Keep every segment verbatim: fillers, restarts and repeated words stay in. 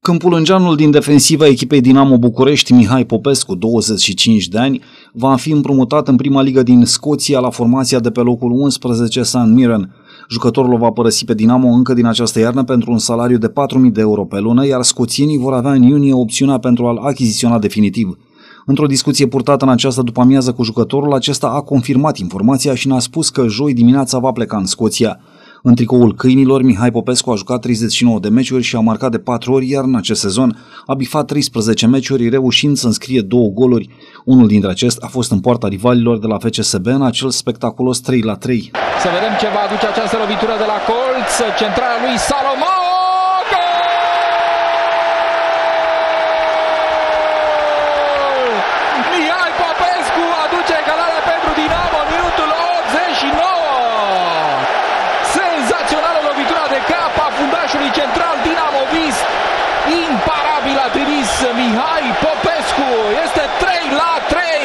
Câmpulângeanul din defensiva echipei Dinamo București, Mihai Popescu, douăzeci și cinci de ani, va fi împrumutat în prima ligă din Scoția la formația de pe locul unsprezece St Mirren. Jucătorul va părăsi pe Dinamo încă din această iarnă pentru un salariu de patru mii de euro pe lună, iar scoțienii vor avea în iunie opțiunea pentru a-l achiziționa definitiv. Într-o discuție purtată în această după-amiază cu jucătorul, acesta a confirmat informația și ne-a spus că joi dimineața va pleca în Scoția. În tricoul câinilor, Mihai Popescu a jucat treizeci și nouă de meciuri și a marcat de patru ori, iar în acest sezon a bifat treisprezece meciuri, reușind să înscrie două goluri. Unul dintre acestea a fost în poarta rivalilor de la F C S B în acel spectaculos trei la trei. Să vedem ce va aduce această lovitură de la colț, centrarea lui Salomao! Mihai Popescu aduce egalarea pentru Dinamo în minutul optzeci și nouă! Senzațională lovitura de cap a fundașului central dinamovist. Imparabil a trimis Mihai Popescu. Este trei la trei.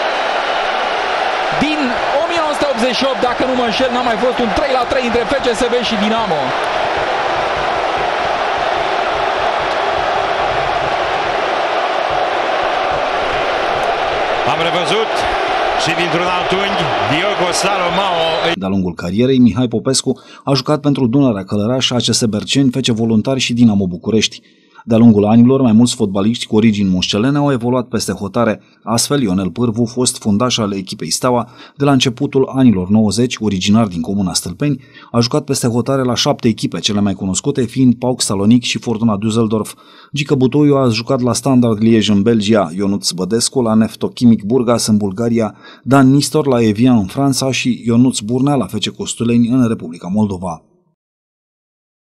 Din o mie nouă sute optzeci și opt, dacă nu mă înșel, n-a mai fost un trei la trei între F C S B și Dinamo. Am revăzut și dintr-un alt unghi, Diogo Salomao. De-a lungul carierei, Mihai Popescu a jucat pentru Dunărea Călăraș, A C S Berceni, F C Voluntari și Dinamo București. De-a lungul anilor, mai mulți fotbaliști cu origini moșcelene au evoluat peste hotare. Astfel, Ionel Pârvu, fost fundaș al echipei Steaua, de la începutul anilor nouăzeci, originar din comuna Stâlpeni, a jucat peste hotare la șapte echipe, cele mai cunoscute fiind PAOK Salonic și Fortuna Düsseldorf. Gică Butoiu a jucat la Standard Liège în Belgia, Ionuț Bădescu la Neftochimic Burgas în Bulgaria, Dan Nistor la Evian în Franța și Ionuț Burnea la F C Costuleni în Republica Moldova.